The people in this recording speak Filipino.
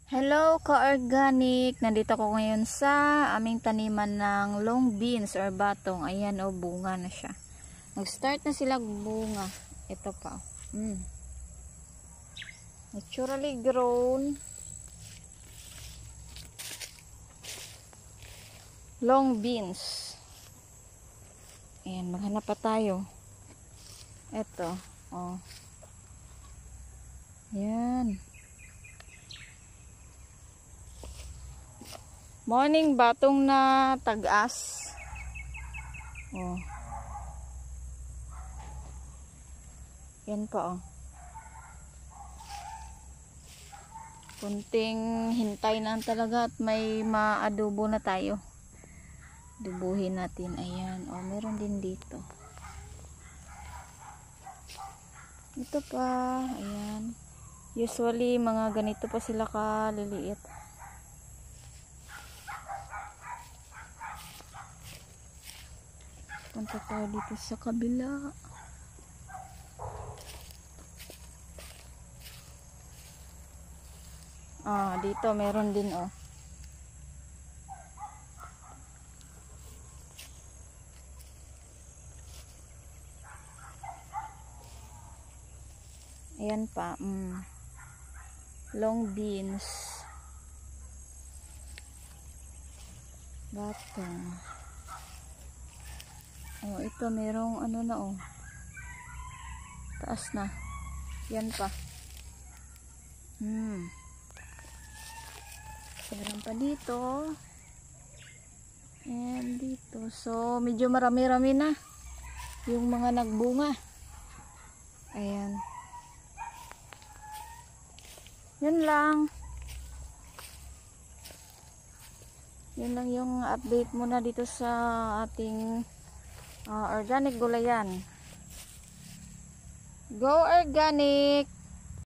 Hello ka-organic! Nandito ko ngayon sa aming taniman ng long beans or batong. Ayan o, bunga na siya. Nag-start na sila bunga. Ito pa. Naturally grown long beans. Ayan, maghanap pa tayo. Ito. Oh. Ayan. Morning batong na tag-as. Oh. Yan pa oh. Kunting hintay na talaga at may maadobo na tayo. Dubuhin natin. Ayan. Oh, meron din dito. Ito pa. Ayan. Usually mga ganito pa sila kaliliit. Punta tayo dito sa kabila. Dito meron din oh. Ayan pa. Long beans. Batong. Oh, ito merong ano na oh. Taas na. Yan pa. Meron pa dito. And dito. So, medyo marami-rami na yung mga nagbunga. Ayan. Yun lang. Yun lang yung update muna dito sa ating organic gulayan. Go organic!